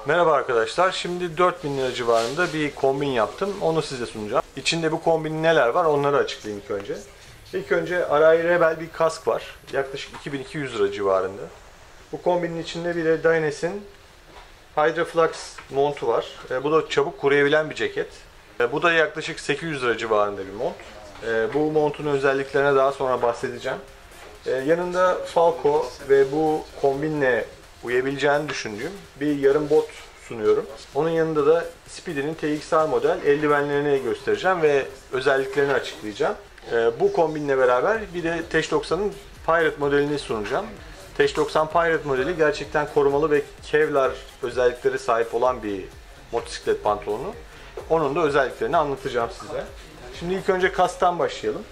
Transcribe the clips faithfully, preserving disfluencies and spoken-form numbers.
Merhaba arkadaşlar. Şimdi dört bin lira civarında bir kombin yaptım. Onu size sunacağım. İçinde bu kombinin neler var onları açıklayayım ilk önce. İlk önce Arai Rebel bir kask var. Yaklaşık iki bin iki yüz lira civarında. Bu kombinin içinde bir de Dynes'in Hydroflux montu var. E, bu da çabuk kuruyabilen bir ceket. E, bu da yaklaşık sekiz yüz lira civarında bir mont. E, bu montun özelliklerine daha sonra bahsedeceğim. E, yanında Falco ve bu kombinle uyabileceğini düşündüğüm bir yarım bot sunuyorum. Onun yanında da Speedy'nin T X R model eldivenlerini göstereceğim ve özelliklerini açıklayacağım. E, bu kombinle beraber bir de T doksanın Pirate modelini sunacağım. T doksan Pirate modeli gerçekten korumalı ve Kevlar özellikleri sahip olan bir motosiklet pantolonu. Onun da özelliklerini anlatacağım size. Şimdi ilk önce kasktan başlayalım.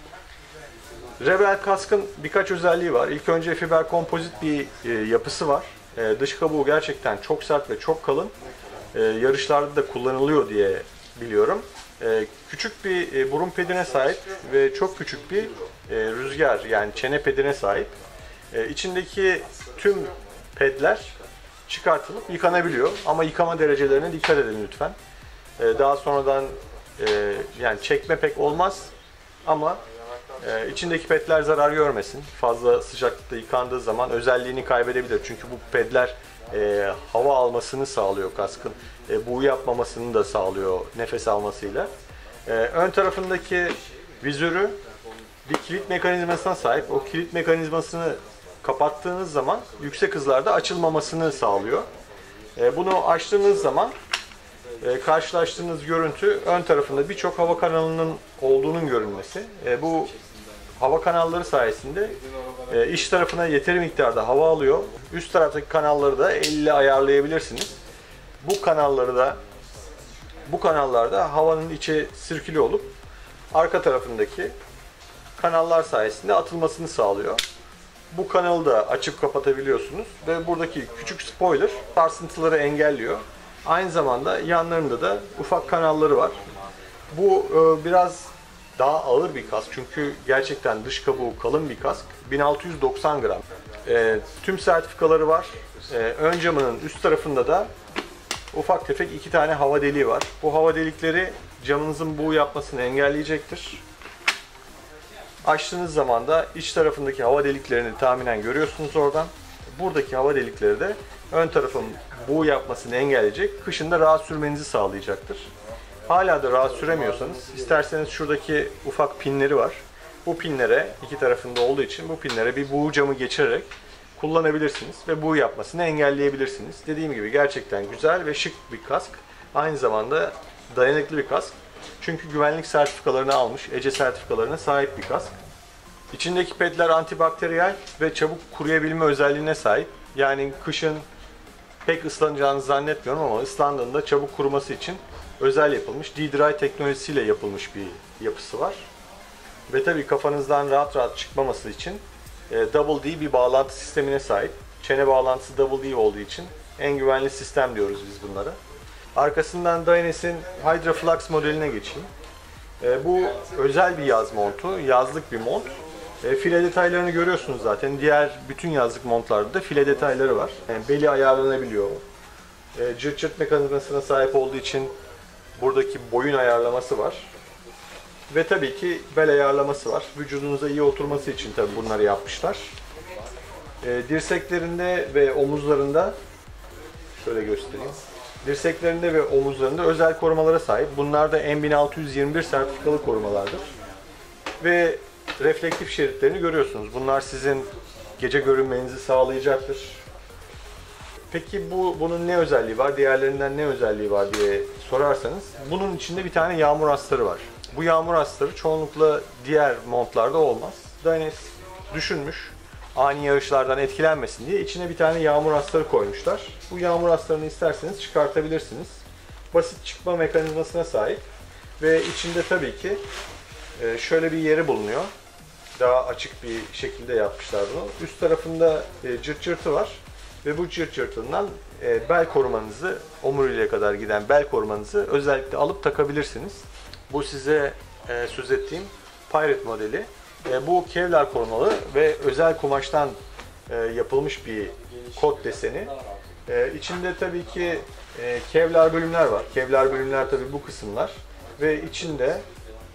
Rebel kaskın birkaç özelliği var. İlk önce fiber kompozit bir e, yapısı var. E, dış kabuğu gerçekten çok sert ve çok kalın. E, yarışlarda da kullanılıyor diye biliyorum. E, küçük bir e, burun pedine sahip ve çok küçük bir e, rüzgar yani çene pedine sahip. E, içindeki tüm pedler çıkartılıp yıkanabiliyor ama yıkama derecelerine dikkat edin lütfen. E, daha sonradan e, yani çekme pek olmaz ama e, içindeki pedler zarar görmesin. Fazla sıcaklıkta yıkandığı zaman özelliğini kaybedebilir. Çünkü bu pedler e, hava almasını sağlıyor kaskın. E, buğu yapmamasını da sağlıyor nefes almasıyla. E, ön tarafındaki vizörü bir kilit mekanizmasına sahip. O kilit mekanizmasını kapattığınız zaman yüksek hızlarda açılmamasını sağlıyor. E, bunu açtığınız zaman e, karşılaştığınız görüntü ön tarafında birçok hava kanalının olduğunun görünmesi. E, bu hava kanalları sayesinde e, iç tarafına yeteri miktarda hava alıyor. Üst taraftaki kanalları da elle ile ayarlayabilirsiniz. Bu kanalları da bu kanallarda havanın içe sirküle olup arka tarafındaki kanallar sayesinde atılmasını sağlıyor. Bu kanalı da açıp kapatabiliyorsunuz ve buradaki küçük spoiler sarsıntıları engelliyor. Aynı zamanda yanlarında da ufak kanalları var. Bu e, biraz daha ağır bir kask çünkü gerçekten dış kabuğu kalın bir kask. bin altı yüz doksan gram. E, tüm sertifikaları var. E, ön camının üst tarafında da ufak tefek iki tane hava deliği var. Bu hava delikleri camınızın buğu yapmasını engelleyecektir. Açtığınız zaman da iç tarafındaki hava deliklerini tahminen görüyorsunuz oradan. Buradaki hava delikleri de ön tarafın buğu yapmasını engelleyecek, kışın da rahat sürmenizi sağlayacaktır. Hala da rahat süremiyorsanız isterseniz şuradaki ufak pinleri var. Bu pinlere iki tarafında olduğu için bu pinlere bir buğu camı geçirerek kullanabilirsiniz ve buğu yapmasını engelleyebilirsiniz. Dediğim gibi gerçekten güzel ve şık bir kask. Aynı zamanda dayanıklı bir kask. Çünkü güvenlik sertifikalarını almış, E C E sertifikalarına sahip bir kask. İçindeki pedler antibakteriyel ve çabuk kuruyabilme özelliğine sahip. Yani kışın pek ıslanacağınızı zannetmiyorum ama ıslandığında çabuk kuruması için özel yapılmış, D-Dry teknolojisiyle yapılmış bir yapısı var. Ve tabii kafanızdan rahat rahat çıkmaması için Double D bir bağlantı sistemine sahip. Çene bağlantısı Double D olduğu için en güvenli sistem diyoruz biz bunlara. Arkasından Dynes'in Hydroflux modeline geçeyim. E, bu özel bir yaz montu, yazlık bir mont. E, file detaylarını görüyorsunuz zaten. Diğer bütün yazlık montlarda da file detayları var. Yani beli ayarlanabiliyor. E, cırt cırt mekanizmasına sahip olduğu için buradaki boyun ayarlaması var. Ve tabii ki bel ayarlaması var. Vücudunuza iyi oturması için tabii bunları yapmışlar. E, dirseklerinde ve omuzlarında şöyle göstereyim. Dirseklerinde ve omuzlarında özel korumalara sahip. Bunlar da M bin altı yüz yirmi bir sertifikalı korumalardır. Ve reflektif şeritlerini görüyorsunuz. Bunlar sizin gece görünmenizi sağlayacaktır. Peki bu bunun ne özelliği var? Diğerlerinden ne özelliği var diye sorarsanız, bunun içinde bir tane yağmur astarı var. Bu yağmur astarı çoğunlukla diğer montlarda olmaz. Dynes düşünmüş, ani yağışlardan etkilenmesin diye içine bir tane yağmur astarı koymuşlar. Bu yağmur astarını isterseniz çıkartabilirsiniz. Basit çıkma mekanizmasına sahip ve içinde tabii ki şöyle bir yeri bulunuyor. Daha açık bir şekilde yapmışlar bunu. Üst tarafında cırt cırtı var ve bu cırt cırtından bel korumanızı, omuriliğe kadar giden bel korumanızı özellikle alıp takabilirsiniz. Bu size söz ettiğim Pirate modeli. Bu Kevlar korumalı ve özel kumaştan yapılmış bir kot deseni. Ee, içinde tabii ki e, kevlar bölümler var. Kevlar bölümler tabii bu kısımlar. Ve içinde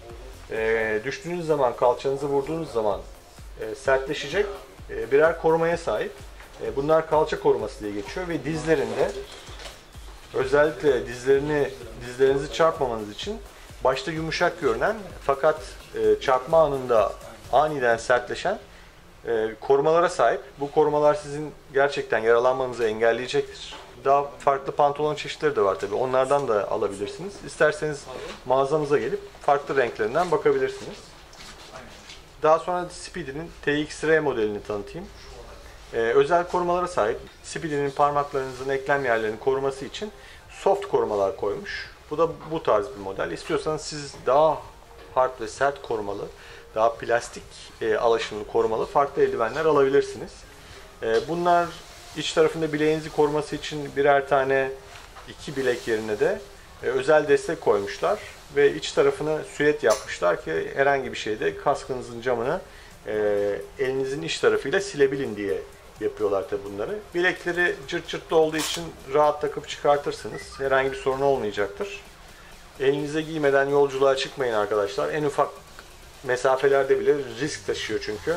e, düştüğünüz zaman, kalçanızı vurduğunuz zaman e, sertleşecek e, birer korumaya sahip. E, bunlar kalça koruması diye geçiyor ve dizlerinde, özellikle dizlerini dizlerinizi çarpmamanız için başta yumuşak görünen fakat e, çarpma anında aniden sertleşen e, korumalara sahip. Bu korumalar sizin gerçekten yaralanmanızı engelleyecektir. Daha farklı pantolon çeşitleri de var tabii. Onlardan da alabilirsiniz. İsterseniz mağazamıza gelip farklı renklerinden bakabilirsiniz. Daha sonra Speedy'nin T X R modelini tanıtayım. Ee, özel korumalara sahip. Speedy'nin parmaklarınızın eklem yerlerini koruması için soft korumalar koymuş. Bu da bu tarz bir model. İstiyorsanız siz daha hard ve sert korumalı, daha plastik e, alaşımlı korumalı farklı eldivenler alabilirsiniz. E, bunlar iç tarafında bileğinizi koruması için birer tane iki bilek yerine de e, özel destek koymuşlar ve iç tarafını süet yapmışlar ki herhangi bir şeyde kaskınızın camını e, elinizin iç tarafıyla silebilin diye yapıyorlar tabi bunları. Bilekleri cırt cırtlı olduğu için rahat takıp çıkartırsınız. Herhangi bir sorun olmayacaktır. Elinize giymeden yolculuğa çıkmayın arkadaşlar. En ufak mesafelerde bile risk taşıyor çünkü.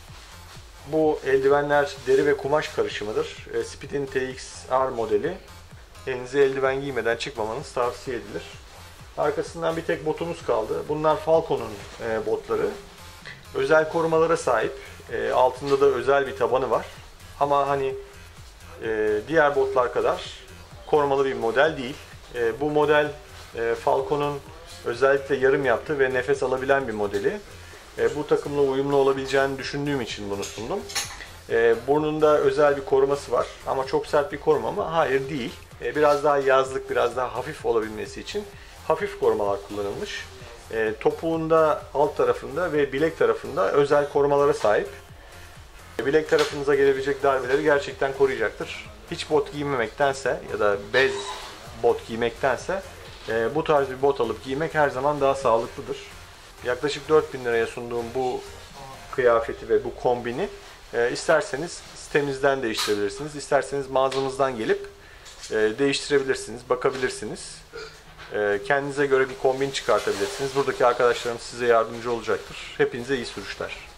Bu eldivenler deri ve kumaş karışımıdır. Speedy'nin T X R modeli. Elinize eldiven giymeden çıkmamanız tavsiye edilir. Arkasından bir tek botumuz kaldı. Bunlar Falcon'un botları. Özel korumalara sahip. Altında da özel bir tabanı var. Ama hani diğer botlar kadar korumalı bir model değil. Bu model Falcon'un özellikle yarım yaptığı ve nefes alabilen bir modeli. Bu takımla uyumlu olabileceğini düşündüğüm için bunu sundum. Burnunda özel bir koruması var ama çok sert bir koruma mı? Hayır değil. Biraz daha yazlık, biraz daha hafif olabilmesi için hafif korumalar kullanılmış. Topuğunda alt tarafında ve bilek tarafında özel korumalara sahip. Bilek tarafınıza gelebilecek darbeleri gerçekten koruyacaktır. Hiç bot giymemektense ya da bez bot giymektense bu tarz bir bot alıp giymek her zaman daha sağlıklıdır. Yaklaşık dört bin liraya sunduğum bu kıyafeti ve bu kombini isterseniz sitemizden değiştirebilirsiniz. İsterseniz mağazamızdan gelip değiştirebilirsiniz, bakabilirsiniz. Kendinize göre bir kombin çıkartabilirsiniz. Buradaki arkadaşlarım size yardımcı olacaktır. Hepinize iyi sürüşler.